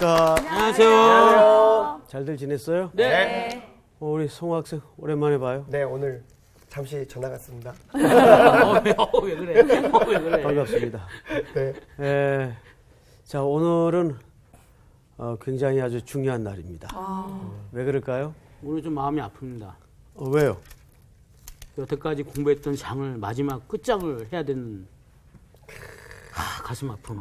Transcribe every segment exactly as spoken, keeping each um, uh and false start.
안녕하십니까. 안녕하세요. 안녕하세요. 잘들 지냈어요? 네. 어, 우리 성우 학생 오랜만에 봐요. 네, 오늘 잠시 전화 갔습니다. 어, 왜 그래? 어, 왜 그래? 반갑습니다. 네. 에, 자, 오늘은 어, 굉장히 아주 중요한 날입니다. 아. 왜 그럴까요? 오늘 좀 마음이 아픕니다. 어, 왜요? 여태까지 공부했던 장을 마지막 끝장을 해야 되는 아, 가슴 아픔.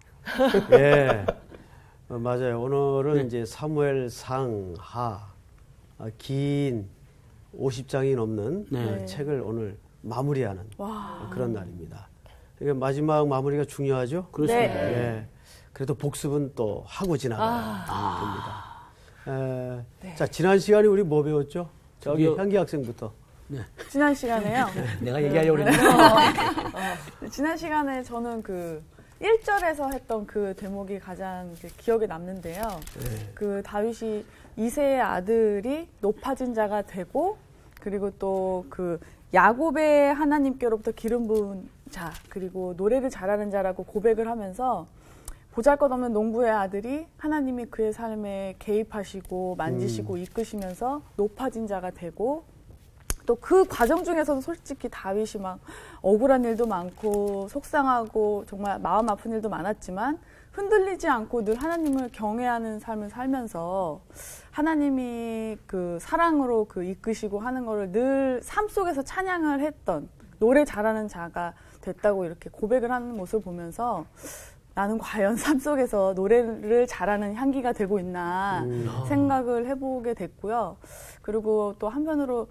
예, 어, 맞아요. 오늘은 네. 이제 사무엘상 하 아, 긴 오십 장이 넘는 네. 책을 오늘 마무리하는 와. 그런 날입니다. 그러니까 마지막 마무리가 중요하죠. 그렇습니다. 네. 예. 그래도 복습은 또 하고 지나가야 아. 됩니다. 에, 네. 자, 지난 시간에 우리 뭐 배웠죠? 저기 저기요. 향기 학생부터. 지난 시간에요. 내가 얘기하려고 그랬는데. 어, 지난 시간에 저는 그 일 절에서 했던 그 대목이 가장 그 기억에 남는데요. 네. 그 다윗이 이새의 아들이 높아진 자가 되고, 그리고 또 그 야곱의 하나님께로부터 기름 부은 자, 그리고 노래를 잘하는 자라고 고백을 하면서 보잘것없는 농부의 아들이 하나님이 그의 삶에 개입하시고 만지시고 음. 이끄시면서 높아진 자가 되고, 또 그 과정 중에서도 솔직히 다윗이 막 억울한 일도 많고 속상하고 정말 마음 아픈 일도 많았지만 흔들리지 않고 늘 하나님을 경외하는 삶을 살면서 하나님이 그 사랑으로 그 이끄시고 하는 거를 늘 삶 속에서 찬양을 했던 노래 잘하는 자가 됐다고 이렇게 고백을 하는 모습을 보면서 나는 과연 삶 속에서 노래를 잘하는 향기가 되고 있나 음. 생각을 해보게 됐고요. 그리고 또 한편으로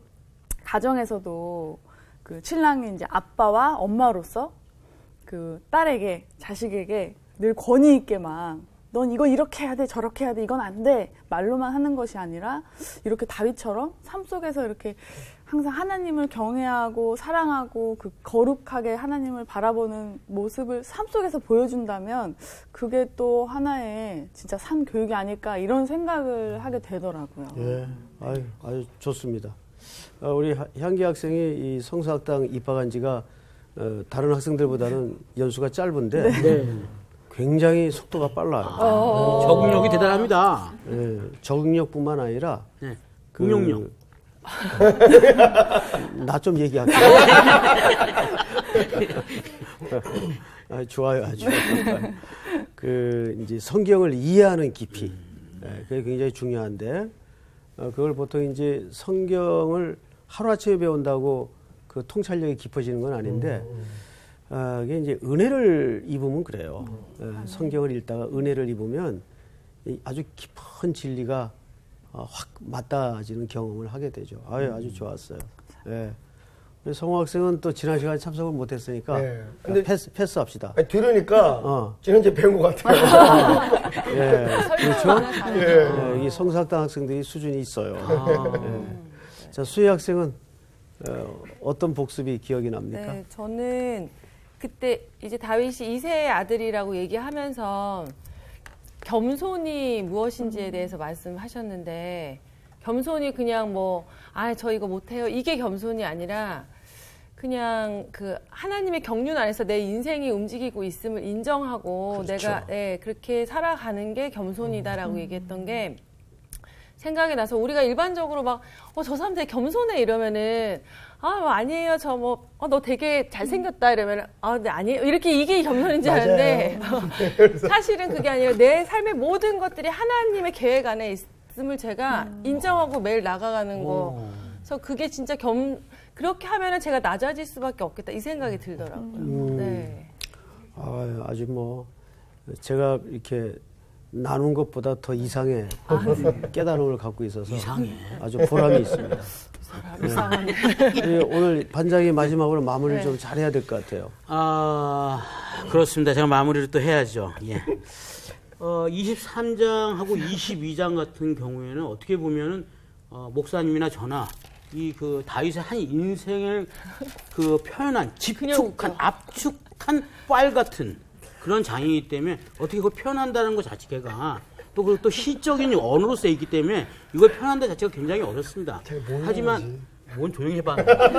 가정에서도 그 신랑이 이제 아빠와 엄마로서 그 딸에게, 자식에게 늘 권위 있게 막 넌 이거 이렇게 해야 돼, 저렇게 해야 돼, 이건 안 돼 말로만 하는 것이 아니라 이렇게 다윗처럼 삶 속에서 이렇게 항상 하나님을 경외하고 사랑하고 그 거룩하게 하나님을 바라보는 모습을 삶 속에서 보여준다면 그게 또 하나의 진짜 산 교육이 아닐까 이런 생각을 하게 되더라고요. 예, 아유, 아주 좋습니다. 어, 우리 하- 향기 학생이 이 성서학당 입학한 지가 어, 다른 학생들보다는 연수가 짧은데 네. 굉장히 속도가 빨라요. 아, 적응력이 대단합니다. 예, 적응력뿐만 아니라 네. 그 응용력. 나 좀 얘기할게요. 아, 좋아요, 아주. 그 이제 성경을 이해하는 깊이, 예, 그게 굉장히 중요한데 어, 그걸 보통 이제 성경을 하루아침에 배운다고 그 통찰력이 깊어지는 건 아닌데. 아, 이게 이제 은혜를 입으면 그래요. 예, 성경을 읽다가 은혜를 입으면 이 아주 깊은 진리가 어, 확 맞닿아지는 경험을 하게 되죠. 아유, 아주 좋았어요. 예. 우리 성호 학생은 또 지난 시간에 참석을 못했으니까 네. 근데 패스, 패스합시다. 아니, 들으니까 어. 지난주에 배운 것 같아요. 예, 그렇죠? 예. 예, 이 성사학당 학생들이 수준이 있어요. 아. 예. 자, 수희 학생은 어, 어떤 복습이 기억이 납니까? 네, 저는 그때 이제 다윗이 이새의 아들이라고 얘기하면서 겸손이 무엇인지에 대해서 말씀하셨는데 겸손이 그냥 뭐, 아, 저 이거 못해요. 이게 겸손이 아니라 그냥 그 하나님의 경륜 안에서 내 인생이 움직이고 있음을 인정하고 그렇죠. 내가 네, 그렇게 살아가는 게 겸손이다라고 얘기했던 게 생각이 나서 우리가 일반적으로 막, 어, 저 사람 되게 겸손해 이러면은 아, 뭐 아니에요. 저 뭐, 어, 너 되게 잘생겼다 이러면, 아, 네, 아니에요. 이렇게 이게 겸손인지 아는데, 사실은 그게 아니라 내 삶의 모든 것들이 하나님의 계획 안에 있음을 제가 음. 인정하고 매일 나가가는 거. 오. 그래서 그게 진짜 겸, 그렇게 하면은 제가 낮아질 수밖에 없겠다. 이 생각이 들더라고요. 음. 네. 아, 아주 뭐, 제가 이렇게 나눈 것보다 더 이상의 깨달음을 갖고 있어서 이상해. 아주 보람이 있습니다. 이상하네. 네, 오늘 반장이 마지막으로 마무리를 네. 좀 잘해야 될 것 같아요. 아, 그렇습니다. 제가 마무리를 또 해야죠. 예. 어, 이십삼 장하고 이십이 장 같은 경우에는 어떻게 보면은 어, 목사님이나 저나 이 그 다윗의 한 인생을 그 표현한 집축한 압축한 빨 같은 그런 장이기 때문에 어떻게 그걸 표현한다는 것 자체가 또 그리고 또 시적인 언어로 쓰여 있기 때문에 이걸 표현한다 자체가 굉장히 어렵습니다. 하지만 뭔 조용히 해봐.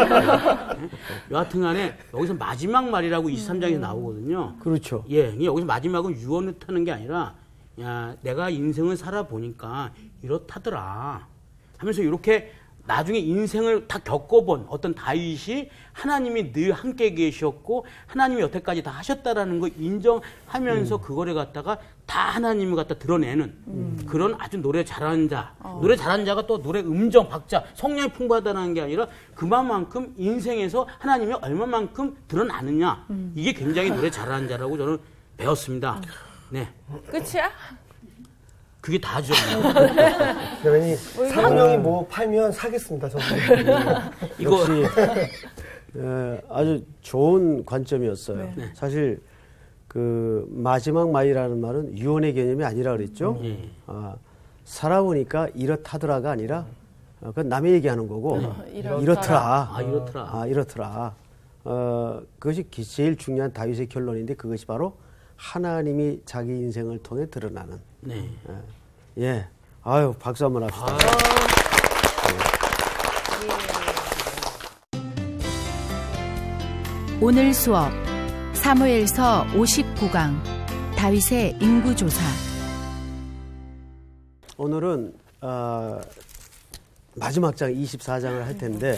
여하튼간에 여기서 마지막 말이라고 이십삼 장에서 나오거든요. 그렇죠. 예, 여기서 마지막은 유언을 타는 게 아니라 야, 내가 인생을 살아보니까 이렇다더라 하면서 이렇게 나중에 인생을 다 겪어본 어떤 다윗이 하나님이 늘 함께 계셨고 하나님이 여태까지 다 하셨다라는 걸 인정하면서 음. 그거를 갖다가 다 하나님을 갖다 드러내는 음. 그런 아주 노래 잘하는 자. 어. 노래 잘하는 자가 또 노래 음정, 박자, 성량이 풍부하다는 게 아니라 그만큼 인생에서 하나님이 얼마만큼 드러나느냐. 음. 이게 굉장히 노래 잘하는 자라고 저는 배웠습니다. 네. 끝이야? 그게 다죠. 그러니 사명이 뭐 팔면 사겠습니다. 저도. 이거 역시 에, 아주 좋은 관점이었어요. 네. 사실 그 마지막 마이라는 말은 유언의 개념이 아니라 그랬죠. 네. 아, 살아보니까 이렇다더라가 아니라 어, 그건 남의 얘기하는 거고 네. 이렇더라. 아, 이렇더라. 아, 이렇더라. 어, 그것이 제일 중요한 다윗의 결론인데 그것이 바로 하나님이 자기 인생을 통해 드러나는. 네. 예. 예. 아유, 박수 한번 합시다. 아. 예. 오늘 수업 사무엘서 오십구 강 다윗의 인구조사. 오늘은 어, 마지막 장 이십사 장을 할 텐데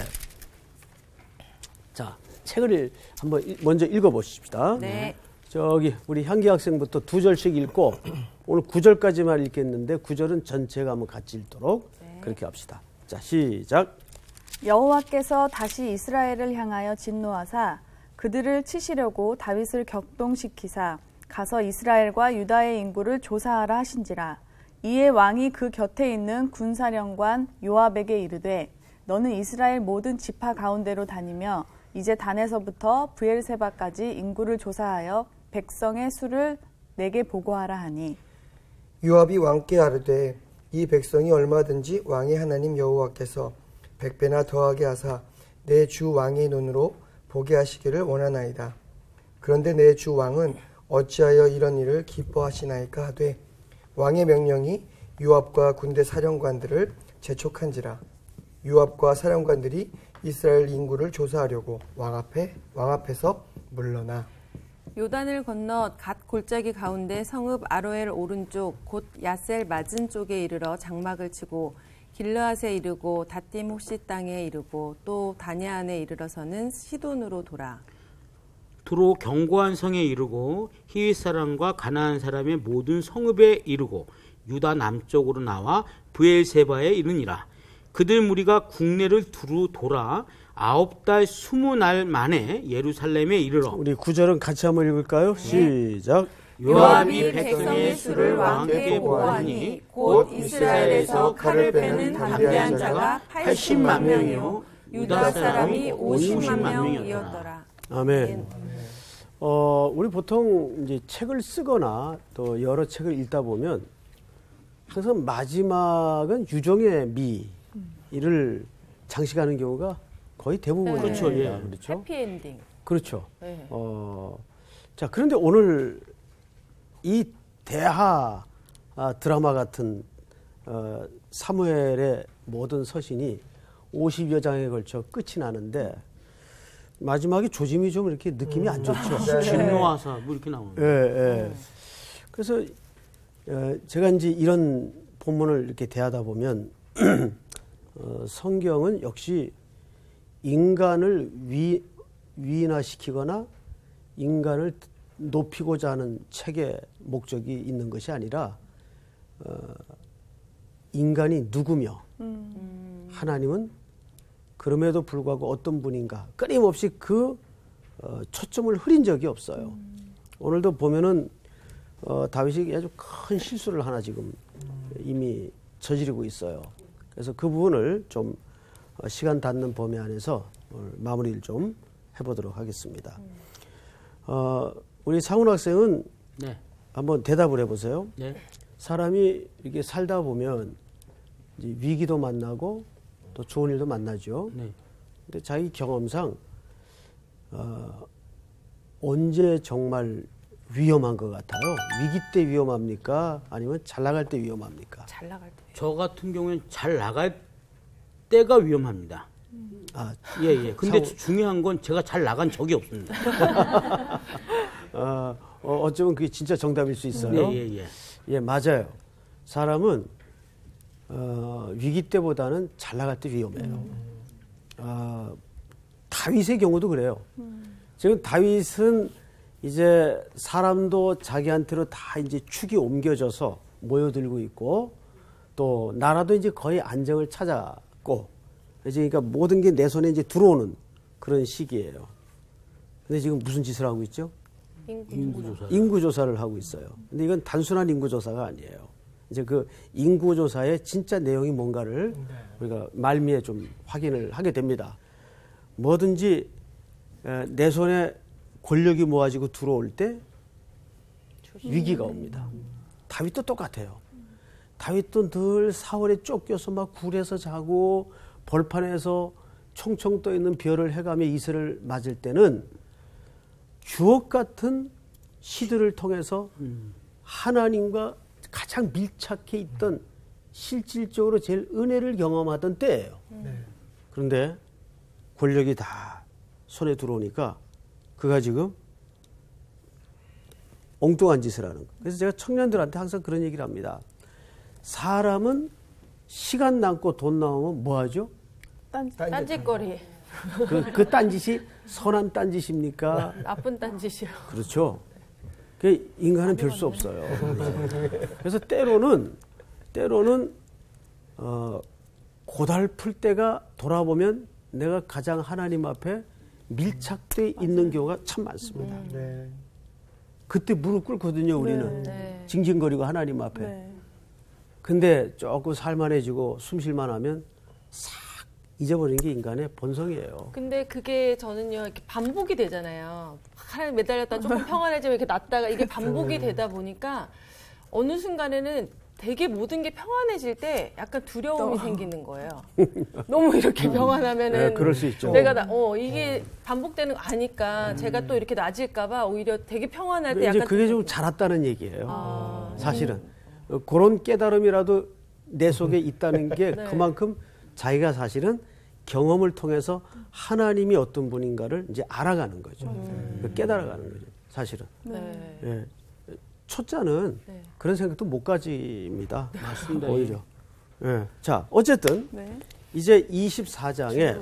자, 책을 한번 먼저 읽어보십시다. 네. 저기 우리 향기 학생부터 두 절씩 읽고 오늘 구 절까지만 읽겠는데 구 절은 전체가 한번 같이 읽도록 네. 그렇게 합시다. 자, 시작. 여호와께서 다시 이스라엘을 향하여 진노하사 그들을 치시려고 다윗을 격동시키사 가서 이스라엘과 유다의 인구를 조사하라 하신지라. 이에 왕이 그 곁에 있는 군사령관 요압에게 이르되 너는 이스라엘 모든 지파 가운데로 다니며 이제 단에서부터 브엘세바까지 인구를 조사하여 백성의 수를 내게 보고하라 하니 요압이 왕께 아뢰되 이 백성이 얼마든지 왕의 하나님 여호와께서 백배나 더하게 하사 내 주 왕의 눈으로 보게 하시기를 원하나이다. 그런데 내 주 왕은 어찌하여 이런 일을 기뻐하시나이까 하되 왕의 명령이 요압과 군대 사령관들을 재촉한지라. 요압과 사령관들이 이스라엘 인구를 조사하려고 왕 앞에 왕 앞에서 물러나 요단을 건너 갓 골짜기 가운데 성읍 아로엘 오른쪽 곧 야셀 맞은 쪽에 이르러 장막을 치고 길르앗에 이르고 다딤 호시 땅에 이르고 또 다냐안에 이르러서는 시돈으로 돌아 두로 견고한 성에 이르고 히윗 사람과 가나안 사람의 모든 성읍에 이르고 유다 남쪽으로 나와 브엘세바에 이르니라. 그들 무리가 국내를 두루 돌아 아홉 달 스무 날 만에 예루살렘에 이르러. 우리 구절은 같이 한번 읽을까요? 네. 시작. 요압이 백성의 수를 왕께 보고하니 곧 이스라엘에서 칼을 빼는 담대한 자가 팔십만 명이요 유다 사람이 오십만 명이었더라. 아멘. 어, 우리 보통 이제 책을 쓰거나 또 여러 책을 읽다 보면 항상 마지막은 유종의 미를 장식하는 경우가 거의 대부분입니다. 그렇죠. 예. 그렇죠. 해피엔딩. 그렇죠. 네. 어, 자, 그런데 오늘 이 대하 아, 드라마 같은 어, 사무엘의 모든 서신이 오십여 장에 걸쳐 끝이 나는데 마지막에 조짐이 좀 이렇게 느낌이 안 좋죠. 진노하사 뭐 이렇게 나오는. 예, 예. 그래서 어, 제가 이제 이런 본문을 이렇게 대하다 보면 어, 성경은 역시 인간을 위, 위인화시키거나 인간을 높이고자 하는 책의 목적이 있는 것이 아니라 어, 인간이 누구며 음. 하나님은 그럼에도 불구하고 어떤 분인가 끊임없이 그 어, 초점을 흐린 적이 없어요. 음. 오늘도 보면은 어, 다윗이 아주 큰 실수를 하나 지금 음. 이미 저지르고 있어요. 그래서 그 부분을 좀 어, 시간 닿는 범위 안에서 오늘 마무리를 좀 해보도록 하겠습니다. 음. 어, 우리 상훈 학생은 네. 한번 대답을 해보세요. 네. 사람이 이렇게 살다 보면 이제 위기도 만나고 또 좋은 일도 만나죠. 네. 근데 자기 경험상 어, 언제 정말 위험한 것 같아요? 위기 때 위험합니까? 아니면 잘 나갈 때 위험합니까? 잘 나갈 때. 저 같은 경우에는 잘 나갈 때가 위험합니다. 음. 아, 예, 예. 근데 상... 중요한 건 제가 잘 나간 적이 없습니다. 어, 어, 어쩌면 그게 진짜 정답일 수 있어요. 예, 예, 예. 예, 맞아요. 사람은 어, 위기 때보다는 잘 나갈 때 위험해요. 음. 어, 다윗의 경우도 그래요. 음. 지금 다윗은 이제 사람도 자기한테로 다 이제 축이 옮겨져서 모여들고 있고 또 나라도 이제 거의 안정을 찾았고 이제 그러니까 모든 게 내 손에 이제 들어오는 그런 시기예요. 근데 지금 무슨 짓을 하고 있죠? 인구조사. 인구조사를 하고 있어요. 근데 이건 단순한 인구조사가 아니에요. 이제 그 인구조사의 진짜 내용이 뭔가를 우리가 말미에 좀 확인을 하게 됩니다. 뭐든지 내 손에 권력이 모아지고 들어올 때 위기가 옵니다. 다윗도 똑같아요. 다윗도 늘 사울에 쫓겨서 막 굴에서 자고 벌판에서 총총 떠있는 별을 해가며 이슬을 맞을 때는 주옥 같은 시들을 통해서 하나님과 가장 밀착해 있던 실질적으로 제일 은혜를 경험하던 때예요. 네. 그런데 권력이 다 손에 들어오니까 그가 지금 엉뚱한 짓을 하는 거예요. 그래서 제가 청년들한테 항상 그런 얘기를 합니다. 사람은 시간 남고 돈 나오면 뭐 하죠? 딴, 딴짓거리. 그, 그 딴짓이 선한 딴짓입니까? 나쁜 딴짓이요. 그렇죠. 그 인간은 별 수 없어요. 그래서 때로는 때로는 어, 고달플 때가 돌아보면 내가 가장 하나님 앞에 밀착돼 있는 경우가 참 많습니다. 음. 네. 그때 무릎 꿇거든요, 우리는. 네. 징징거리고 하나님 앞에. 네. 근데 조금 살만해지고 숨쉴만 하면 싹 잊어버리는 게 인간의 본성이에요. 근데 그게 저는요, 이렇게 반복이 되잖아요. 하나님 매달렸다 조금 평안해지면 이렇게 놨다가 이게 반복이 되다 보니까 어느 순간에는 되게 모든 게 평안해질 때 약간 두려움이 생기는 거예요. 너무 이렇게 평안하면은. 네, 그럴 수 있죠. 내가, 나, 어, 이게 반복되는 거 아니까 제가 또 이렇게 낮을까봐 오히려 되게 평안할 때 약간. 이제 그게 좀 자랐다는 얘기예요. 아, 사실은. 음. 그런 깨달음이라도 내 속에 있다는 게 네. 그만큼 자기가 사실은 경험을 통해서 하나님이 어떤 분인가를 이제 알아가는 거죠. 음. 깨달아가는 거죠. 사실은. 네. 예. 초짜는 네. 그런 생각도 못 가집니다. 맞습니다. 오히려. 예. 자, 어쨌든 네. 이제 이십사 장에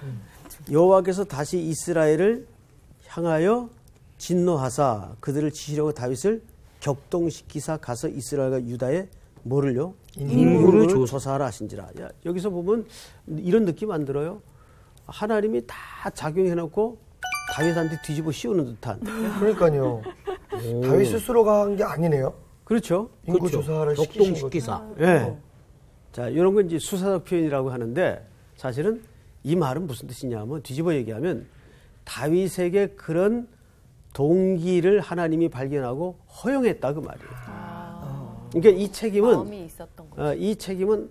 여호와께서 다시 이스라엘을 향하여 진노하사 그들을 치시려고 다윗을 격동시키사 가서 이스라엘과 유다에 뭐를요? 인구를 조사하라 하신지라. 야, 여기서 보면 이런 느낌 안 들어요? 하나님이 다 작용해놓고 다윗한테 뒤집어 씌우는 듯한. 그러니까요. 다윗 스스로가 한 게 아니네요. 그렇죠. 인구 그렇죠. 조사를 시키신 격동시키사. 거죠. 예. 네. 자, 이런 건 이제 수사적 표현이라고 하는데 사실은 이 말은 무슨 뜻이냐면 뒤집어 얘기하면 다윗에게 그런 동기를 하나님이 발견하고 허용했다 그 말이에요. 아. 그러니까 이 책임은 마음이 있었던 거죠. 어, 이 책임은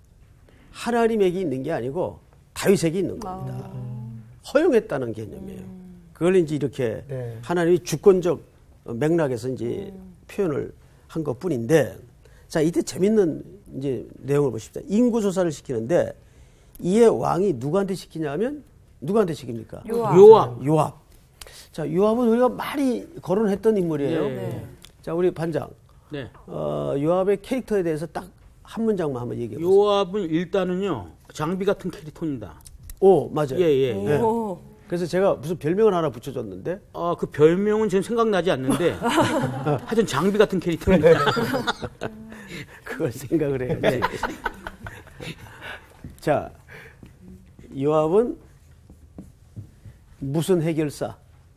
하나님에게 있는 게 아니고 다윗에게 있는 겁니다. 아. 허용했다는 개념이에요. 음. 그걸 이제 이렇게 네. 하나님이 주권적 맥락에서 이제 음. 표현을 한 것뿐인데, 자 이때 재밌는 이제 내용을 보십시다. 인구 조사를 시키는데 이에 왕이 누구한테 시키냐면 누구한테 시킵니까? 요압. 요압. 요압. 자 요압은 우리가 많이 거론했던 인물이에요. 네. 자 우리 반장. 네. 어, 요압의 캐릭터에 대해서 딱 한 문장만 한번 얘기해 보세요. 요압은 일단은요 장비 같은 캐릭터입니다. 오 맞아요. 예, 예, 예. 오. 그래서 제가 무슨 별명을 하나 붙여줬는데 아, 그 별명은 지금 생각나지 않는데 하여튼 장비 같은 캐릭터입니다. 그걸 생각을 해야지. 자 요압은 무슨 해결사?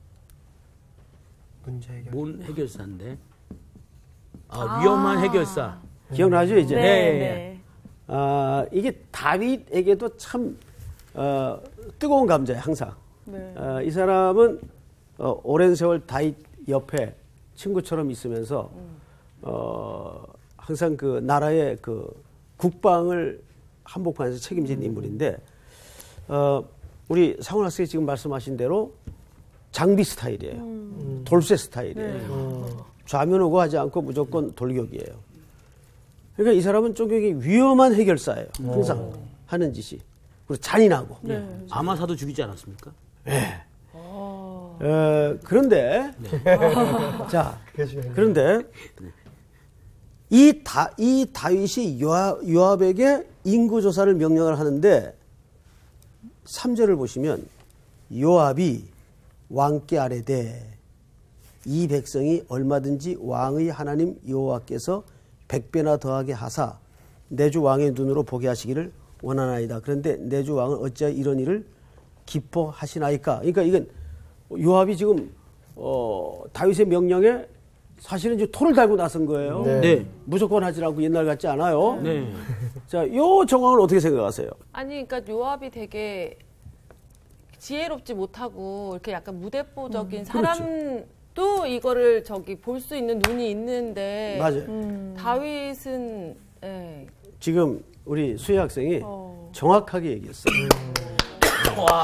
문제 해결. 뭔 해결사인데? 아, 위험한 해결사. 기억나죠 이제? 네, 네. 네. 아 이게 다윗에게도 참 어, 뜨거운 감자예요 항상. 네. 어, 이 사람은 어, 오랜 세월 다윗 옆에 친구처럼 있으면서 어, 항상 그 나라의 그 국방을 한복판에서 책임진 인물인데 어, 우리 상훈 학생이 지금 말씀하신 대로 장비 스타일이에요. 음. 돌쇠 스타일이에요. 음. 좌면우고 하지 않고 무조건 돌격이에요. 그러니까 이 사람은 좀 굉장히 위험한 해결사예요. 항상 오. 하는 짓이. 그리고 잔인하고. 예. 아마사도 죽이지 않았습니까? 네. 어, 그런데 자 그게 중요해요. 그런데 이, 다, 이 다윗이 요압, 요압에게 인구조사를 명령을 하는데 삼 절을 보시면 요압이 왕께 아뢰되 이 백성이 얼마든지 왕의 하나님 여호와께서 백배나 더하게 하사 내 주 왕의 눈으로 보게 하시기를 원하나이다. 그런데 내 주 왕은 어찌하여 이런 일을 기뻐하시나이까. 그러니까 이건 요압이 지금 어, 다윗의 명령에 사실은 이제 토를 달고 나선 거예요. 네. 네. 무조건 하지 않고 옛날 같지 않아요. 네. 자, 요 정황을 어떻게 생각하세요? 아니, 그러니까 요압이 되게 지혜롭지 못하고 이렇게 약간 무대뽀적인 사람도 이거를 저기 볼 수 있는 눈이 있는데 맞아요. 음. 다윗은 예. 지금 우리 수혜 학생이 어. 정확하게 얘기했어요. 와.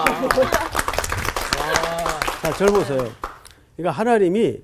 자, 절 보세요. 그러니까 하나님이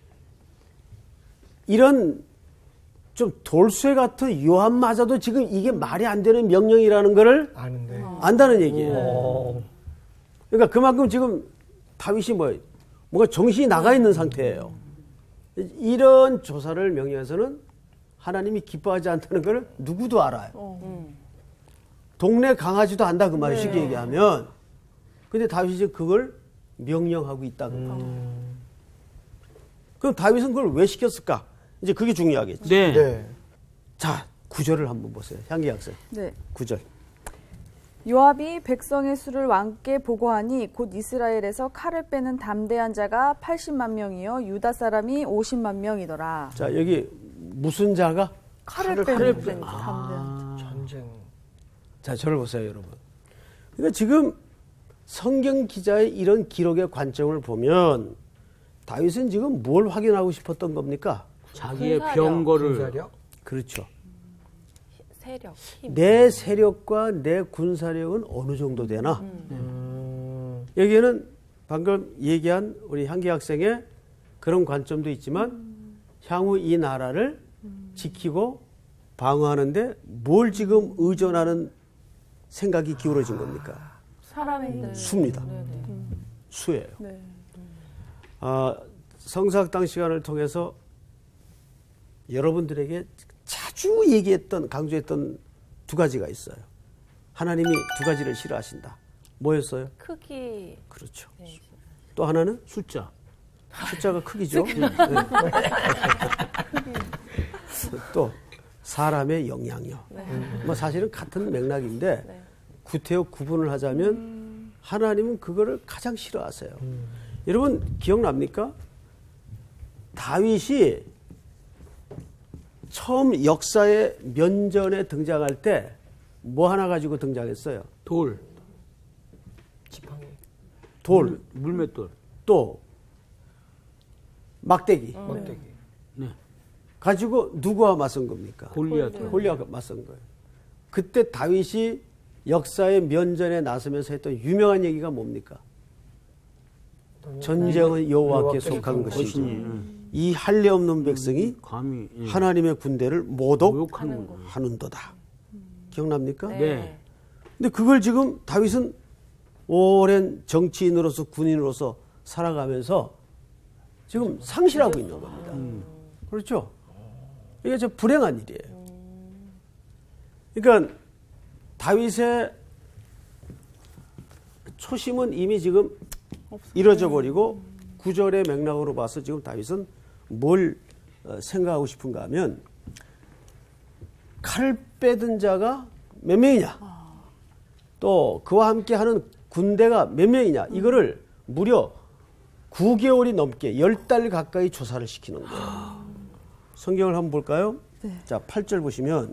이런 좀 돌쇠 같은 요압마저도 지금 이게 말이 안 되는 명령이라는 거를 아는데. 안다는 얘기예요. 어. 그러니까 그만큼 지금 다윗이 뭐 뭔가 정신이 나가 있는 상태예요. 이런 조사를 명령해서는 하나님이 기뻐하지 않다는 걸 누구도 알아요. 어. 동네 강아지도 안다 그 말이 쉽게 얘기하면. 근데 다윗이 지금 그걸 명령하고 있다. 음. 그럼 다윗은 그걸 왜 시켰을까? 이제 그게 중요하겠죠. 네. 네. 자, 구절을 한번 보세요. 향기 학생. 네. 구절. 요압이 백성의 수를 왕께 보고하니 곧 이스라엘에서 칼을 빼는 담대한 자가 팔십만 명이요 유다 사람이 오십만 명이더라. 자, 여기 무슨 자가? 칼을, 칼을 빼는 빼는 담대한 아. 전쟁. 자, 저를 보세요, 여러분. 그러니까 지금 성경 기자의 이런 기록의 관점을 보면 다윗은 지금 뭘 확인하고 싶었던 겁니까? 자기의 군사력. 병거를 군사력? 그렇죠. 세력, 힘. 내 세력과 내 군사력은 어느 정도 되나? 음. 여기에는 방금 얘기한 우리 향기 학생의 그런 관점도 있지만 향후 이 나라를 지키고 방어하는데 뭘 지금 의존하는 생각이 기울어진 겁니까? 사람의 힘. 수입니다. 수예요. 네. 아, 성사학당 시간을 통해서 여러분들에게 자주 얘기했던, 강조했던 두 가지가 있어요. 하나님이 두 가지를 싫어하신다. 뭐였어요? 크기. 그렇죠. 네. 또 하나는 숫자. 숫자가 크기죠. 네. 또 사람의 영향력. 네. 뭐 사실은 같은 맥락인데 네. 구태여 구분을 하자면 음. 하나님은 그거를 가장 싫어하세요. 음. 여러분 기억납니까? 다윗이 처음 역사의 면전에 등장할 때 뭐 하나 가지고 등장했어요? 돌. 지팡이. 돌, 물, 물맷돌. 또 막대기 막대기. 네. 가지고 누구와 맞선 겁니까? 골리앗. 골리앗과 맞선 거예요. 그때 다윗이 역사의 면전에 나서면서 했던 유명한 얘기가 뭡니까? 전쟁은 여호와께 속한 것이지. 것이니. 이 할례 없는 백성이 감히 예. 하나님의 군대를 모욕하는 거. 모독하는도다. 기억납니까? 네. 네. 근데 그걸 지금 다윗은 오랜 정치인으로서 군인으로서 살아가면서 지금 상실하고 있는 겁니다. 음. 그렇죠? 이게 저 불행한 일이에요. 그러니까 다윗의 초심은 이미 지금 이뤄져 버리고 구절의 맥락으로 봐서 지금 다윗은 뭘 생각하고 싶은가 하면 칼을 빼든 자가 몇 명이냐, 또 그와 함께 하는 군대가 몇 명이냐, 이거를 무려 구 개월이 넘게 열 달 가까이 조사를 시키는 거예요. 성경을 한번 볼까요? 네. 자, 팔 절 보시면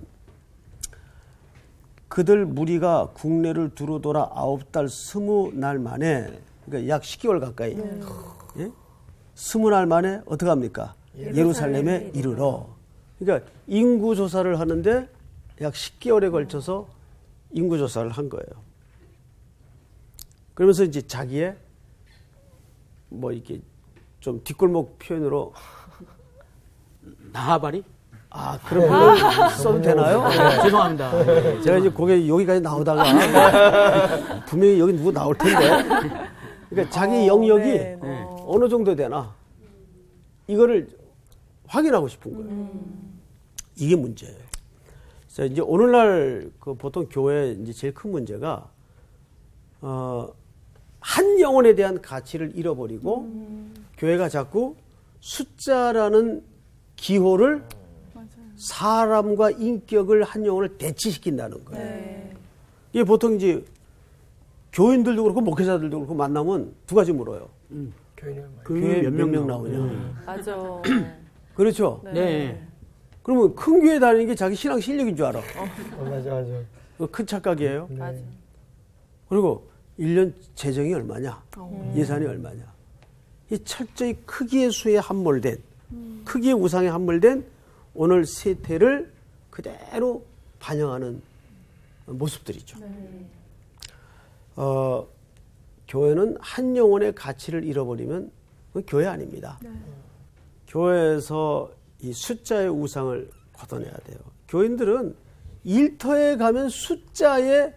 그들 무리가 국내를 두루 돌아 아홉 달 스무 날 만에, 그러니까 약 십 개월 가까이, 네. 예? 스무 날 만에 어떻게 합니까? 예루살렘에 이르러. 그러니까 인구 조사를 하는데 약 십 개월에 걸쳐서 인구 조사를 한 거예요. 그러면서 이제 자기의 뭐 이렇게 좀 뒷골목 표현으로 나하바리? 아, 그런 표현 써도 되나요? 네. 죄송합니다. 제가 이제 고개 여기까지 나오다가 분명히 여기 누구 나올 텐데. 그러니까 자기 영역이 네, 네. 어느 정도 되나 이거를 확인하고 싶은 거예요. 이게 문제예요. 그래서 이제 오늘날 그 보통 교회 이제 제일 큰 문제가 어, 한 영혼에 대한 가치를 잃어버리고 음. 교회가 자꾸 숫자라는 기호를 맞아요. 사람과 인격을 한 영혼을 대치시킨다는 거예요. 네. 이게 보통 이제 교인들도 그렇고 목회자들도 그렇고 만나면 두 가지 물어요. 음. 교회 몇 명 명 나오냐. 음. 맞아. 그렇죠. 네. 네. 그러면 큰 교회 다니는 게 자기 신앙 실력인 줄 알아. 어, 맞아, 맞아. 큰 착각이에요. 네. 맞아. 그리고 일 년 재정이 얼마냐, 음. 예산이 얼마냐. 이 철저히 크기의 수에 함몰된, 음. 크기의 우상에 함몰된 오늘 세태를 그대로 반영하는 모습들이죠. 네. 어, 교회는 한 영혼의 가치를 잃어버리면 그건 교회 아닙니다. 네. 교회에서 이 숫자의 우상을 걷어내야 돼요. 교인들은 일터에 가면 숫자의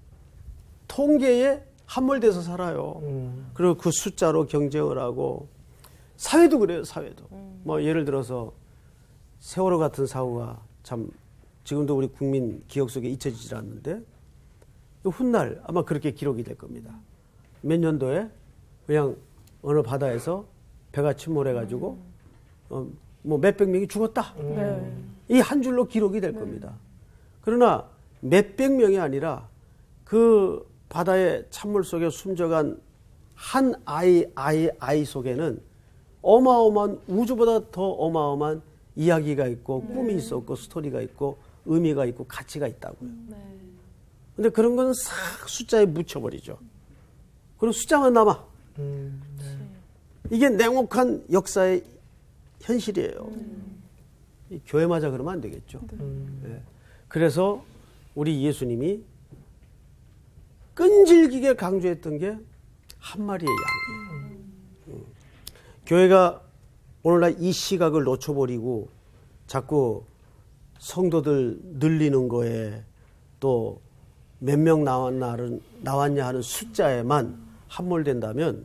통계에 함몰돼서 살아요. 음. 그리고 그 숫자로 경쟁을 하고 사회도 그래요. 사회도. 음. 뭐 예를 들어서 세월호 같은 사고가 참 지금도 우리 국민 기억 속에 잊혀지질 않는데 훗날 아마 그렇게 기록이 될 겁니다. 몇 년도에 그냥 어느 바다에서 배가 침몰해가지고 음. 어, 뭐 몇백 명이 죽었다. 음. 이 한 줄로 기록이 될 네. 겁니다. 그러나 몇백 명이 아니라 그 바다의 찬물 속에 숨져간 한 아이, 아이, 아이 속에는 어마어마한 우주보다 더 어마어마한 이야기가 있고 네. 꿈이 있었고 스토리가 있고 의미가 있고 가치가 있다고요. 네. 근데 그런 거는 싹 숫자에 묻혀버리죠. 그리고 숫자만 남아. 음, 네. 이게 냉혹한 역사의 현실이에요. 음. 이 교회마저 그러면 안 되겠죠. 음. 네. 그래서 우리 예수님이 끈질기게 강조했던 게 한 마리의 양이에요. 음. 음. 교회가 오늘날 이 시각을 놓쳐버리고 자꾸 성도들 늘리는 거에 또 몇 명 나왔냐 하는 숫자에만 함몰된다면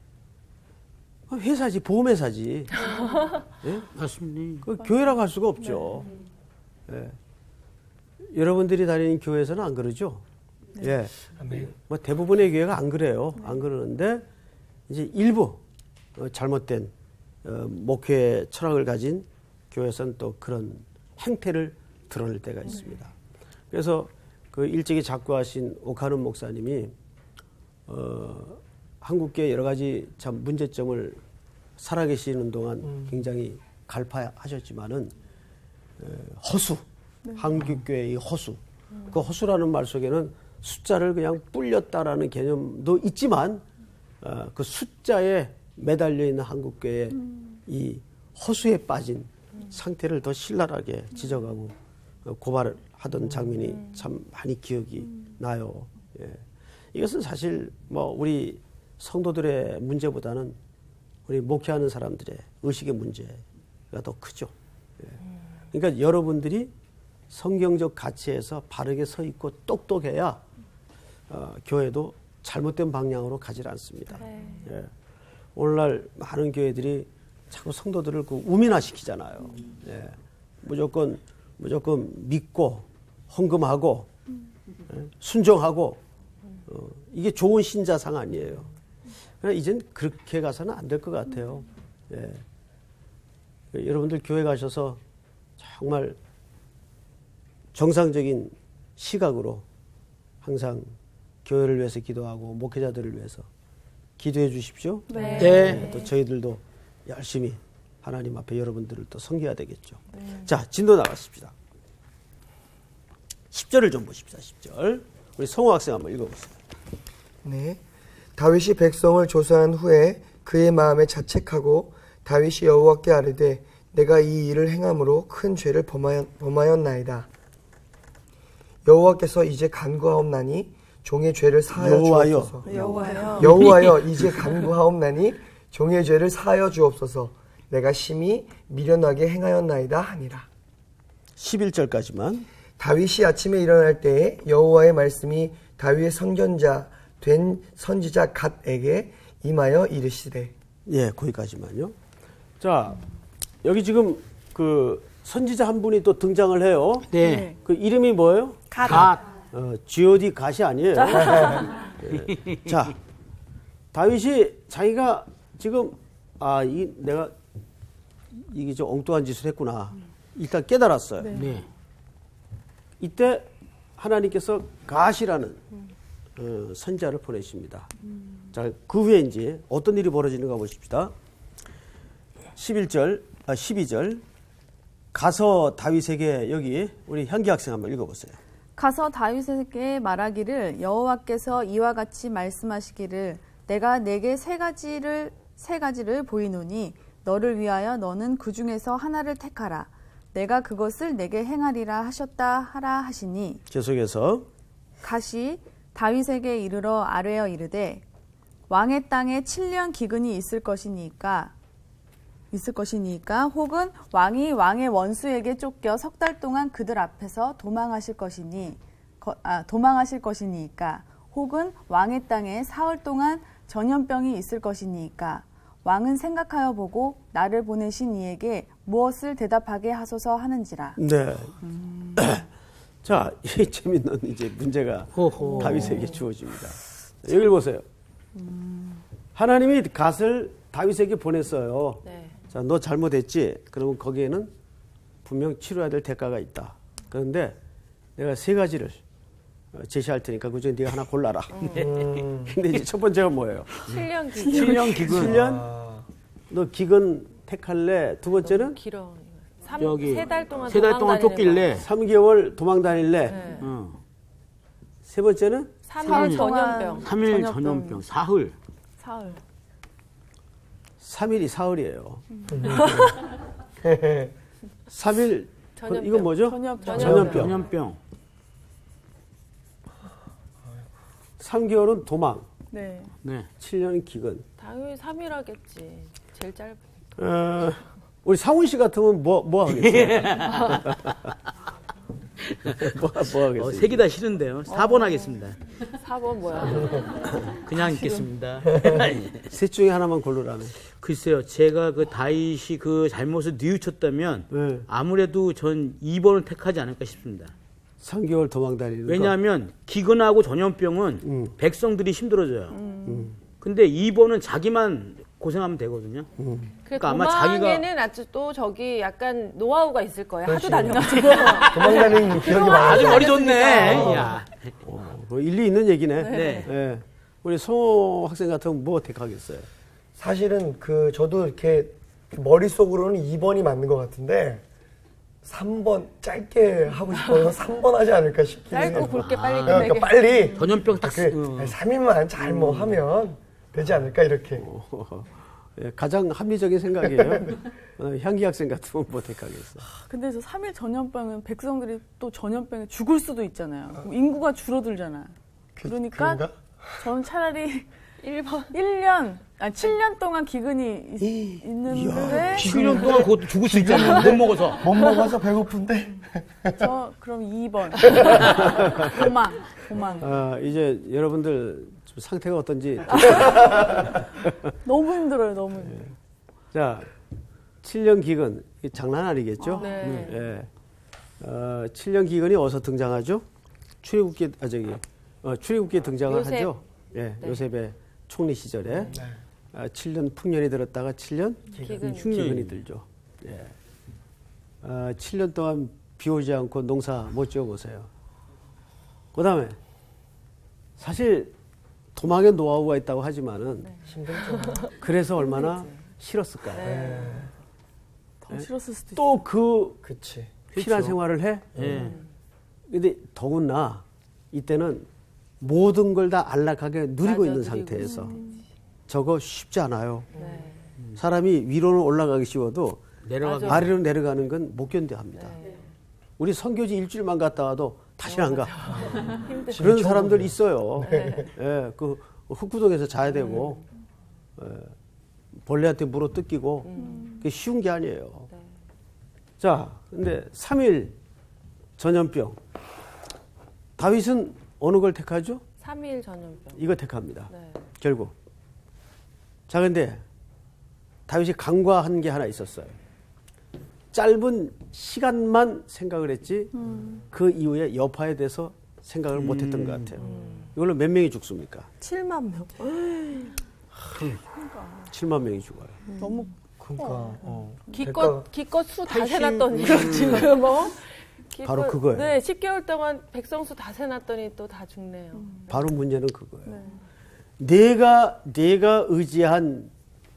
회사지, 보험회사지. 네? 맞습니다. 그 교회라고 할 수가 없죠. 네. 네. 여러분들이 다니는 교회에서는 안 그러죠? 네. 예. 네. 뭐 대부분의 교회가 안 그래요. 안 그러는데 이제 일부 잘못된 목회 철학을 가진 교회에서는 또 그런 행태를 드러낼 때가 있습니다. 그래서 그 일찍이 작고하신 오카는 목사님이 어, 한국교회 여러 가지 참 문제점을 살아계시는 동안 음. 굉장히 갈파하셨지만은 허수, 네. 한국교회의 허수. 음. 그 허수라는 말 속에는 숫자를 그냥 불렸다라는 개념도 있지만 어, 그 숫자에 매달려 있는 한국교회의 음. 이 허수에 빠진 음. 상태를 더 신랄하게 지적하고 고발을 하던 장면이 음. 참 많이 기억이 음. 나요. 예. 이것은 사실 뭐 우리 성도들의 문제보다는 우리 목회하는 사람들의 의식의 문제가 더 크죠. 예. 그러니까 여러분들이 성경적 가치에서 바르게 서 있고 똑똑해야 어, 교회도 잘못된 방향으로 가지 않습니다. 네. 예. 오늘날 많은 교회들이 자꾸 성도들을 그 우민화시키잖아요. 예. 무조건 무조건 믿고 헌금하고 예. 순종하고 어, 이게 좋은 신자상 아니에요. 그러나 이젠 그렇게 가서는 안 될 것 같아요. 예. 여러분들 교회 가셔서 정말 정상적인 시각으로 항상 교회를 위해서 기도하고 목회자들을 위해서 기도해 주십시오. 네. 네. 또 저희들도 열심히 하나님 앞에 여러분들을 또 섬겨야 되겠죠. 네. 자, 진도 나갔습니다. 십 절을 좀 보십시다. 십 절. 우리 성호 학생 한번 읽어보세요. 네. 다윗이 백성을 조사한 후에 그의 마음에 자책하고 다윗이 여호와께 아뢰되 내가 이 일을 행함으로 큰 죄를 범하였, 범하였나이다. 여호와께서 이제 간구하옵나니 종의 죄를 사하여 주옵소서. 여호와여. 여호와여 이제 간구하옵나니 종의 죄를 사하여 주옵소서. 내가 심히 미련하게 행하였나이다 하니라. 십일 절까지만. 다윗이 아침에 일어날 때에 여호와의 말씀이 다윗의 선견자 된 선지자 갓에게 임하여 이르시되. 예, 거기까지만요. 자, 여기 지금 그 선지자 한 분이 또 등장을 해요. 네. 네. 그 이름이 뭐예요? 갓. 갓. 어, 지오디 갓이 아니에요. 예. 자, 다윗이 자기가 지금 아, 이 내가 이게 좀 엉뚱한 짓을 했구나. 일단 깨달았어요. 네. 네. 이때 하나님께서 갓이라는 어, 선자를 보내십니다. 자, 그 후에 이제 어떤 일이 벌어지는가 보십시다. 십일 절, 아, 십이 절. 가서 다윗에게 여기 우리 현기 학생 한번 읽어보세요. 가서 다윗에게 말하기를 여호와께서 이와 같이 말씀하시기를 내가 내게 세 가지를 세 가지를 보이노니 너를 위하여 너는 그 중에서 하나를 택하라. 내가 그것을 내게 행하리라 하셨다 하라 하시니 계속해서 갓이 다윗에게 이르러 아뢰어 이르되 왕의 땅에 칠 년 기근이 있을 것이니까 있을 것이니까 혹은 왕이 왕의 원수에게 쫓겨 석 달 동안 그들 앞에서 도망하실 것이니 거, 아, 도망하실 것이니까 혹은 왕의 땅에 사흘 동안 전염병이 있을 것이니까 왕은 생각하여 보고 나를 보내신 이에게 무엇을 대답하게 하소서 하는지라. 네. 자, 이 재밌는 이제 문제가 호호. 다윗에게 주어집니다. 여기를 보세요. 하나님이 갓을 다윗에게 보냈어요. 네. 자, 너 잘못했지? 그러면 거기에는 분명 치러야 될 대가가 있다. 그런데 내가 세 가지를 제시할 테니까 그중에 네가 하나 골라라. 음. 근데 이제 첫 번째가 뭐예요? 칠 년 기근. 칠 년 기근. 칠 년? 아, 너 기근 택할래? 두 번째는 길어. 저기 세 달 동안 세 달 동안 도망다니는 쫓길래. 삼 개월 도망 다닐래? 네. 어. 세 번째는 삼 사흘 일 전염병. 삼 일 전염병. 전염병, 사흘. 사흘. 삼 일이 사흘이에요. 삼 일, 전염병. 이건 뭐죠? 전염병. 전염병. 전염병. 삼 개월은 도망, 네. 네. 칠 년은 기근. 당연히 삼 일 하겠지. 제일 짧으니까. 어, 우리 상훈 씨 같으면 뭐, 뭐 하겠어요? 뭐, 뭐 하겠어요? 어, 세 개 다 싫은데요. 사 번 하겠습니다. 사 번 뭐야? 그냥 있겠습니다. 셋 중에 하나만 고르라면. 글쎄요, 제가 그 다윗이 그 잘못을 뉘우쳤다면 네. 아무래도 전 이 번을 택하지 않을까 싶습니다. 삼 개월 도망 다니는 거. 왜냐하면 기근하고 전염병은 음. 백성들이 힘들어져요. 근데 이 번은 자기만 고생하면 되거든요. 그 그러니까 아마 자기가- 도망에는 아주 또 저기 약간 노하우가 있을 거예요. 그렇지. 하도 다녀가지고. 도망 다니는 기억이 많아. 아주 머리 좋네. 야. 어, 뭐 일리 있는 얘기네. 네. 예. 우리 송 학생 같으면 뭐 택하겠어요? 사실은 그 저도 이렇게 머릿속으로는 이 번이 맞는 것 같은데 삼 번 짧게 하고 싶어서 삼 번 하지 않을까 싶긴 해요. 짧고 굵게 빨리 어, 그러니까 끝내게. 빨리 전염병 딱 쓰- 그 어. 삼 일만 잘 뭐 하면 되지 않을까 이렇게. 예, 가장 합리적인 생각이에요. 어, 향기 학생 같으면 뭐 택하겠어? 근데 저 삼 일 전염병은 백성들이 또 전염병에 죽을 수도 있잖아요. 그럼 인구가 줄어들잖아요. 그- 그러니까 그런가? 저는 차라리 일 번. 일 년, 아니 칠 년 동안 기근이 있, 있는데 칠 년 동안 그것도 죽을 수 있잖아요. 못 먹어서. 못 먹어서 배고픈데. 저 그럼 이 번. 도망, 도망. 아, 이제 여러분들 좀 상태가 어떤지. 너무 힘들어요, 너무. 자, 칠 년 기근. 이게 장난 아니겠죠? 네. 예. 어, 칠 년 기근이 어디서 등장하죠? 출애굽기에, 아, 저기, 어, 출애굽기에 등장을 요셉. 하죠? 예, 네. 요셉의 총리 시절에. 네. 아, 칠 년 풍년이 들었다가 칠 년 기근. 흉년이 들죠. 예. 아, 칠 년 동안 비 오지 않고 농사 못 지어보세요. 그 다음에, 사실, 도망의 노하우가 있다고 하지만은, 힘들죠. 그래서 얼마나 싫었을까요? 네. 더 싫었을 수도 있어요. 또 그 그치. 피난 생활을 해? 예. 근데 더군나 이때는 모든 걸 다 안락하게 누리고 맞아, 있는 누리고. 상태에서 저거 쉽지 않아요. 네. 사람이 위로는 올라가기 쉬워도 내려가기. 맞아. 아래로 내려가는 건 못 견뎌합니다. 네. 우리 선교지 일주일만 갔다 와도 다시 안 가. 힘들. 그런 사람들 있어요. 예, 그 흙구덩에서 자야 되고 예, 벌레한테 물어 뜯기고 그게 쉬운 게 아니에요. 네. 자, 근데 삼 일 전염병. 다윗은 어느 걸 택하죠? 삼 일 전염병. 이거 택합니다. 네. 결국. 자, 근데 다윗이 간과한 게 하나 있었어요. 짧은 시간만 생각을 했지 음. 그 이후에 여파에 대해서 생각을 음. 못했던 것 같아요. 이걸로 몇 명이 죽습니까? 칠만 명. 칠만 명이 죽어요. 음. 너무 그러니까 어. 기껏 기껏 수 다 세놨더니 지금 뭐 기껏, 바로 그거예요. 네, 십 개월 동안 백성수 다 세놨더니 또 다 죽네요. 음. 바로 문제는 그거예요. 네. 내가 내가 의지한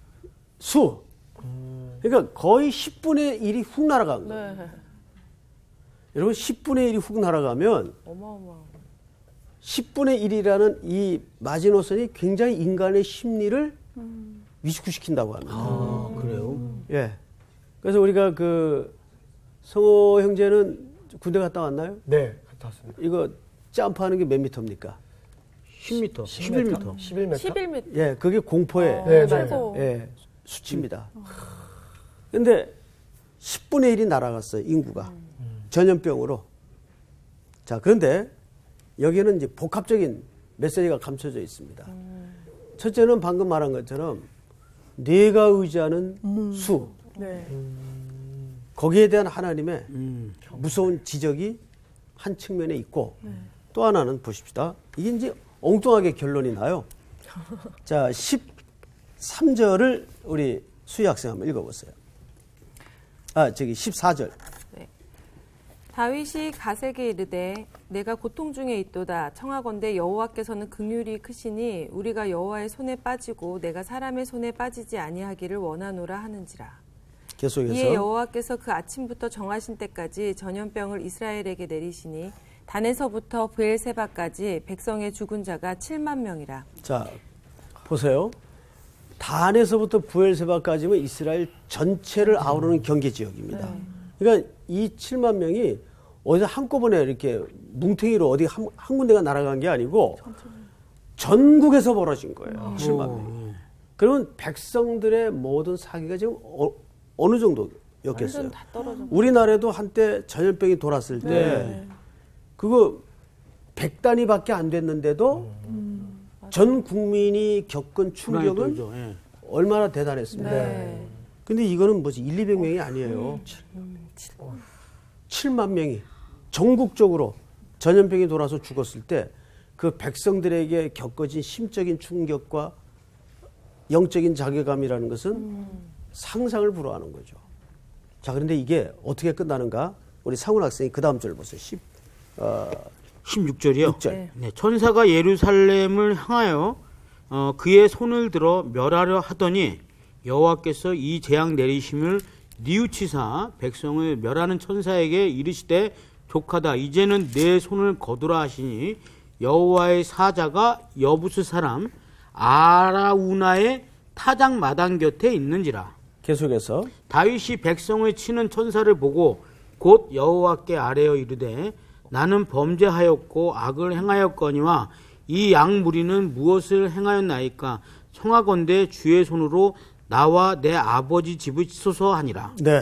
수. 음. 그러니까 거의 십분의 일이 훅 날아간 거예요. 네. 여러분 십분의 일이 훅 날아가면 어마어마. 십분의 일이라는 이 마지노선이 굉장히 인간의 심리를 음. 위축시킨다고 합니다. 아, 그래요? 예. 그래서 우리가 그 성호 형제는 군대 갔다 왔나요? 네, 갔다 왔습니다. 이거 점프하는 게 몇 미터입니까? 십 미터. 십일 미터. 십일 미터. 십일 미터. 예, 그게 공포의 어, 네, 네. 예, 수치입니다. 근데 십분의 일이 날아갔어요, 인구가. 음. 전염병으로. 자, 그런데 여기에는 이제 복합적인 메시지가 감춰져 있습니다. 음. 첫째는 방금 말한 것처럼 내가 의지하는 음. 수. 네. 음. 거기에 대한 하나님의 음. 무서운 지적이 한 측면에 있고 네. 또 하나는 보십시다. 이게 이제 엉뚱하게 결론이 나요. 자, 십삼 절을 우리 수희 학생 한번 읽어보세요. 아, 저기 십사 절. 네. 다윗이 가세게 이르되 내가 고통 중에 있도다. 청하건대 여호와께서는 긍휼이 크시니 우리가 여호와의 손에 빠지고 내가 사람의 손에 빠지지 아니하기를 원하노라 하는지라. 계속해서. 이에 여호와께서 그 아침부터 정하신 때까지 전염병을 이스라엘에게 내리시니 단에서부터 브엘세바까지 백성의 죽은 자가 칠만 명이라. 자, 보세요. 단에서부터 부엘세바까지는 이스라엘 전체를 아우르는 경계 지역입니다. 네. 그러니까 이 칠만 명이 어디서 한꺼번에 이렇게 뭉탱이로 어디 한, 한 군데가 날아간 게 아니고 전국에서 벌어진 거예요. 오. 칠만 명이. 그러면 백성들의 모든 사기가 지금 어, 어느 정도였겠어요? 다 떨어졌네. 우리나라에도 한때 전염병이 돌았을 때 네. 그거 백 단위밖에 안 됐는데도 음. 전 국민이 겪은 충격은 네. 얼마나 대단했습니까? 네. 근데 이거는 뭐지? 일, 이백 명이 아니에요. 음. 칠만 명이 전국적으로 전염병이 돌아서 죽었을 때 그 백성들에게 겪어진 심적인 충격과 영적인 자괴감이라는 것은 음. 상상을 불허하는 거죠. 자, 그런데 이게 어떻게 끝나는가? 우리 상훈 학생이 그 다음 절 보세요. 십, 어, 십육 절이요? 육 절. 네. 네, 천사가 예루살렘을 향하여 어, 그의 손을 들어 멸하려 하더니 여호와께서 이 재앙 내리심을 뉘우치사 백성을 멸하는 천사에게 이르시되 족하다. 이제는 내 손을 거두라 하시니 여호와의 사자가 여부스 사람 아라우나의 타작 마당 곁에 있는지라. 계속해서 다윗이 백성을 치는 천사를 보고 곧 여호와께 아뢰어 이르되 나는 범죄하였고 악을 행하였거니와 이 양 무리는 무엇을 행하였나이까? 청하건대 주의 손으로 나와 내 아버지 집을 치소서 하니라. 네.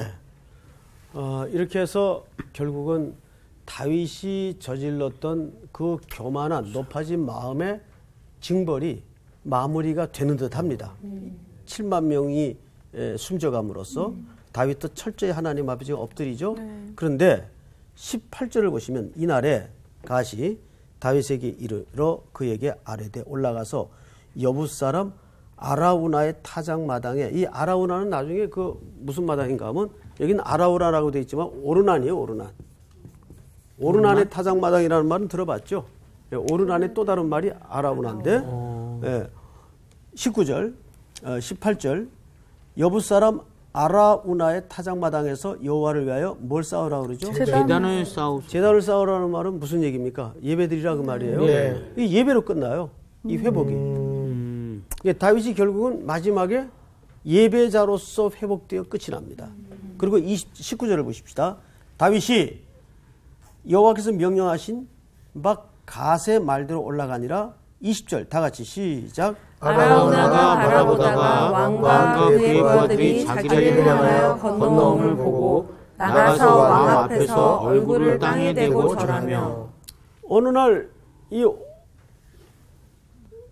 어, 이렇게 해서 결국은 다윗이 저질렀던 그 교만한 높아진 마음의 징벌이 마무리가 되는 듯 합니다. 음. 칠만 명이 숨져감으로써 음. 다윗도 철저히 하나님 앞에 엎드리죠. 네. 그런데 십팔 절을 보시면 이날에 갓이 다윗에게 이르러 그에게 아뢰되 올라가서 여부스 사람 아라우나의 타작 마당에, 이 아라우나는 나중에 그 무슨 마당인가 하면 여기는 아라우나라고 되어 있지만 오르난이에요. 오르난. 오르난의 타작 마당이라는 말은 들어봤죠. 오르난의 또 다른 말이 아라우나인데 예, 십구 절, 어, 십팔 절 여부스 사람 아라우나의 타작마당에서 여호와를 위하여 뭘 쌓으라고 그러죠? 제단을 쌓으 제단을 쌓으라는 말은 무슨 얘기입니까? 예배드리라 그 말이에요. 네. 이 예배로 끝나요. 이 회복이. 음. 다윗이 결국은 마지막에 예배자로서 회복되어 끝이 납니다. 그리고 십구 절을 보십시다. 다윗이 여호와께서 명령하신 막 갓의 말대로 올라가니라. 이십 절 다 같이 시작. 아라우나가 바라보다가 왕과 그의 부하들이 자기를 향하여 건너옴을 보고 나가서 왕 앞에서 얼굴을 땅에 대고 절하며. 어느 날 이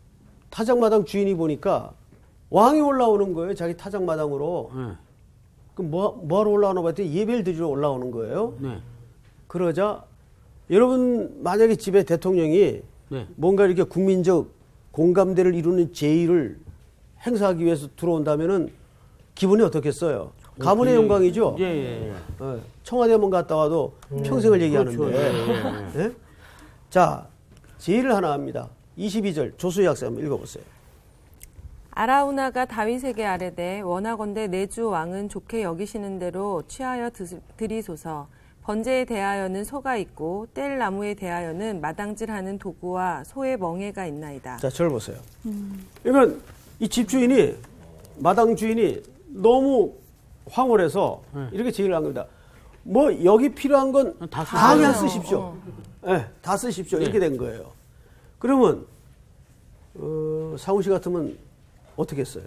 타작마당 주인이 보니까 왕이 올라오는 거예요. 자기 타작마당으로. 네. 그럼 뭐, 뭐하러 올라오나 봤더니 예배를 드리러 올라오는 거예요. 네. 그러자 여러분 만약에 집에 대통령이 네. 뭔가 이렇게 국민적 공감대를 이루는 제의를 행사하기 위해서 들어온다면은 기분이 어떻겠어요? 가문의 영광이죠. 예, 예, 예. 어, 청와대만 갔다 와도 평생을 얘기하는데. 그렇죠. 예, 예. 예? 자, 제의를 하나 합니다. 이십이 절 조수희 학생 한번 읽어보세요. 아라우나가 다윗에게 아뢰되 원하건대 내 주 왕은 좋게 여기시는 대로 취하여 드리소서. 번제에 대하여는 소가 있고 뗄 나무에 대하여는 마당질하는 도구와 소의 멍에가 있나이다. 자, 저를 보세요. 음. 그러면 이 집주인이 마당 주인이 너무 황홀해서 네. 이렇게 제의를 한 겁니다. 뭐 여기 필요한 건 다 그냥 쓰십시오. 어. 네, 다 쓰십시오. 네. 이렇게 된 거예요. 그러면 어, 상우 씨 같으면 어떻게 했어요?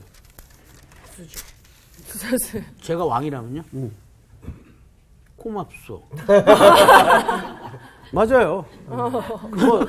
쓰죠. 제가 왕이라면요? 음. 고맙소. 맞아요. 어. 뭐,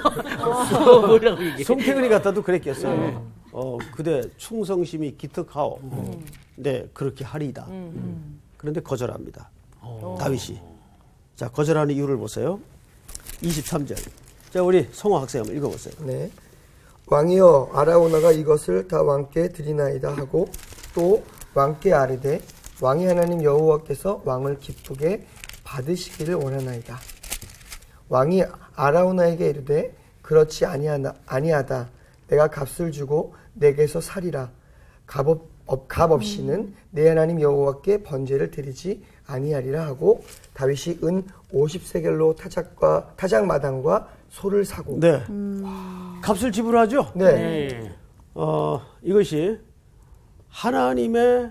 송태근이 같아도 그랬겠어요. 네. 어, 그대 충성심이 기특하오. 음. 네, 그렇게 하리이다. 음. 그런데 거절합니다. 오. 다윗이. 자, 거절하는 이유를 보세요. 이십삼 절. 자, 우리 성호 학생 한번 읽어보세요. 네. 왕이여 아라우나가 이것을 다 왕께 드리나이다 하고 또 왕께 아뢰되 왕이 하나님 여호와께서 왕을 기쁘게 받으시기를 원하나이다. 왕이 아라우나에게 이르되 그렇지 아니하다, 아니하다. 내가 값을 주고 내게서 살이라. 값, 업, 값 없이는 음. 내 하나님 여호와께 번제를 드리지 아니하리라 하고 다윗이 은 오십 세겔로 타작과 타작마당과 소를 사고. 네. 음. 값을 지불하죠. 네. 네. 어, 이것이 하나님의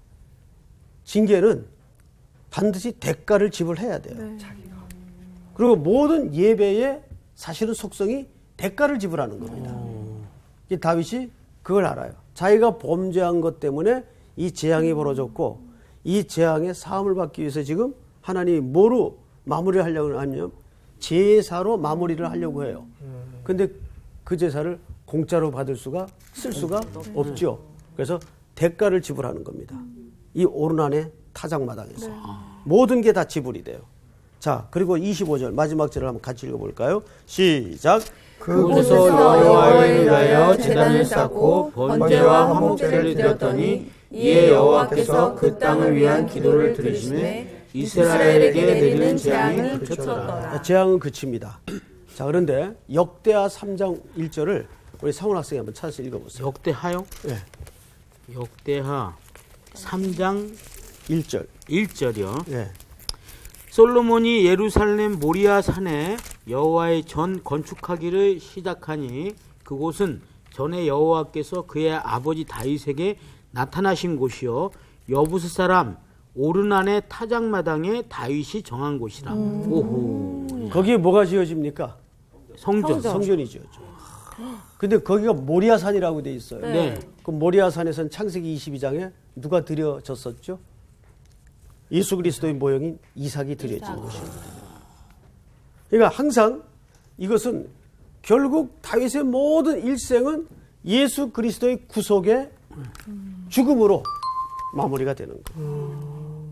징계는 반드시 대가를 지불해야 돼요. 네. 그리고 모든 예배의 사실은 속성이 대가를 지불하는 겁니다. 이 다윗이 그걸 알아요. 자기가 범죄한 것 때문에 이 재앙이 벌어졌고 이 재앙의 사함을 받기 위해서 지금 하나님이 뭐로 마무리를 하려고 하냐면 제사로 마무리를 하려고 해요. 근데 그 제사를 공짜로 받을 수가 쓸 수가 없죠. 그래서 대가를 지불하는 겁니다. 이 오르난의 타작마당에서. 네. 모든 게 다 지불이 돼요. 자, 그리고 이십오 절 마지막 절을 한번 같이 읽어볼까요? 시작. 그곳에서 여호와를 위하여 제단을 쌓고 번제와 화목제를 드렸더니 이에 여호와께서 그 땅을 위한 기도를 들으시매 이스라엘에게 내리는 재앙이 그쳤더라. 재앙은 그칩니다. 자, 그런데 역대하 삼 장 일 절을 우리 상훈 학생이 한번 찾아서 읽어보세요. 역대하요? 네. 역대하 삼 장 일 절. 일 절이요. 네. 솔로몬이 예루살렘 모리아 산에 여호와의 전 건축하기를 시작하니 그곳은 전에 여호와께서 그의 아버지 다윗에게 나타나신 곳이요 여부스 사람 오르난의 타작마당에 다윗이 정한 곳이라. 음. 오호. 거기에 뭐가 지어집니까? 성전. 성전. 성전이 지어져. 근데 거기가 모리아산이라고 돼 있어요. 네. 그 모리아산에서는 창세기 이십이 장에 누가 드려졌었죠? 예수 그리스도의 모형인 이삭이 드려진 곳입니다. 그러니까 항상 이것은 결국 다윗의 모든 일생은 예수 그리스도의 구속의 죽음으로 마무리가 되는 거예요.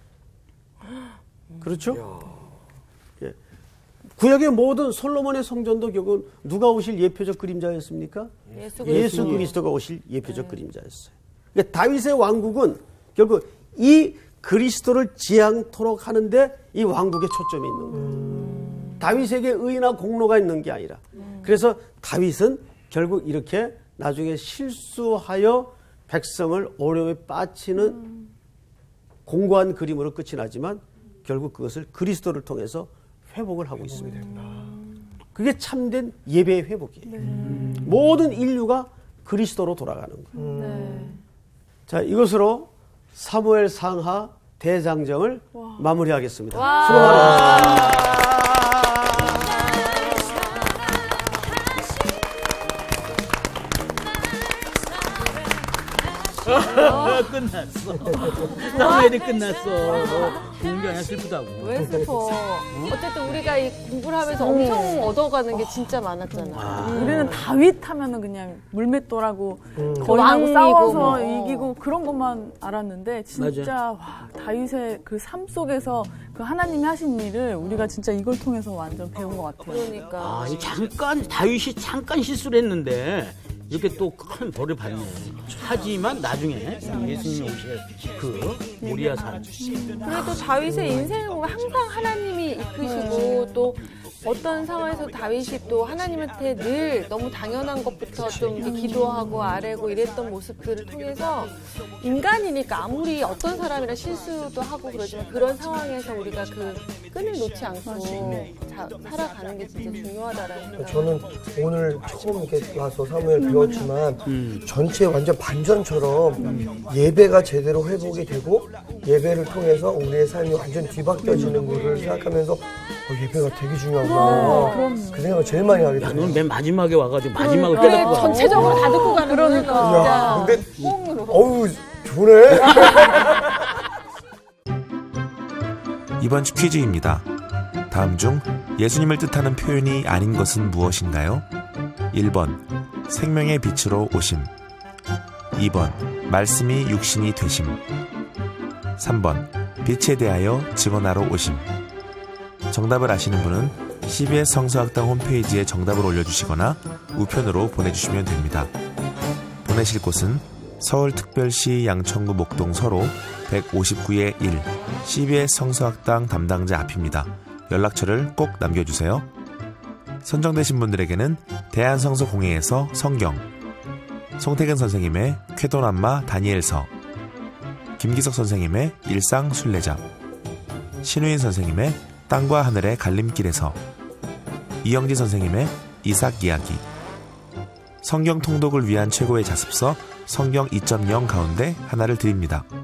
그렇죠? 예. 구약의 모든 솔로몬의 성전도 결국은 누가 오실 예표적 그림자였습니까? 예수, 예수 그리스도가 오실 예표적 네. 그림자였어요. 그러니까 다윗의 왕국은 결국 이 그리스도를 지향토록 하는데 이 왕국에 초점이 있는 거예요. 음. 다윗에게 의나 공로가 있는 게 아니라. 음. 그래서 다윗은 결국 이렇게 나중에 실수하여 백성을 어려움에 빠치는 음. 공고한 그림으로 끝이 나지만 결국 그것을 그리스도를 통해서 회복을 하고 있습니다. 음. 그게 참된 예배의 회복이에요. 네. 모든 인류가 그리스도로 돌아가는 거예요. 음. 네. 자, 이것으로 사무엘 상하 대장정을 와. 마무리하겠습니다. 수고 많으셨습니다. 끝났어. 사무엘이 끝났어. 좋은 게 아니라 슬프다고. 왜 슬퍼? 어쨌든 우리가 이 공부를 하면서 엄청 얻어가는 게 진짜 많았잖아. 아. 음. 우리는 다윗 하면은 그냥 물맷돌하고 음. 거인하고 왕이고 싸워서 뭐. 이기고 그런 것만 알았는데 진짜 와, 다윗의 그 삶 속에서 그 하나님이 하신 일을 우리가 진짜 이걸 통해서 완전 배운 것 같아요. 그러니까. 아, 이 잠깐 다윗이 잠깐 실수를 했는데 이렇게 또 큰 벌을 받네. 하지만 나중에 예수님이 오실 그 모리아산. 그래도 다윗의 인생을 보면 항상 하나님이 이끄시고 또 어떤 상황에서 다윗이 또 하나님한테 늘 너무 당연한 것부터 좀 이렇게 기도하고 아뢰고 이랬던 모습들을 통해서 인간이니까 아무리 어떤 사람이랑 실수도 하고 그러지만 그런 상황에서 우리가 그 끈을 놓지 않고 자, 살아가는 게 진짜 중요하다라는 생각이 저는 오늘 처음 이렇게 와서 사무엘 배웠지만 음. 전체 완전 반전처럼 예배가 제대로 회복이 되고 예배를 통해서 우리의 삶이 완전 뒤바뀌어지는 것을 생각하면서 어, 예배가 되게 중요하구나. 그 생각을 제일 많이 하게 야, 되네요. 너는 맨 마지막에 와가지고 마지막을 그래, 깨닫고 와. 전체적으로 다 듣고 가는 그러니까. 거니까 야, 근데 호응으로. 어우 좋네. 이번 주 퀴즈입니다. 다음 중 예수님을 뜻하는 표현이 아닌 것은 무엇인가요? 일 번 생명의 빛으로 오심, 이 번 말씀이 육신이 되심, 삼 번 빛에 대하여 증언하러 오심. 정답을 아시는 분은 씨비에스 성서학당 홈페이지에 정답을 올려주시거나 우편으로 보내주시면 됩니다. 보내실 곳은 서울특별시 양천구 목동 서로 백오십구의 일 씨비에스 성서학당 담당자 앞입니다. 연락처를 꼭 남겨주세요. 선정되신 분들에게는 대한성서공회에서 성경, 송태근 선생님의 쾌도남마 다니엘서, 김기석 선생님의 일상순례자, 신우인 선생님의 땅과 하늘의 갈림길에서, 이영지 선생님의 이삭 이야기, 성경 통독을 위한 최고의 자습서 성경 이 점 영 가운데 하나를 드립니다.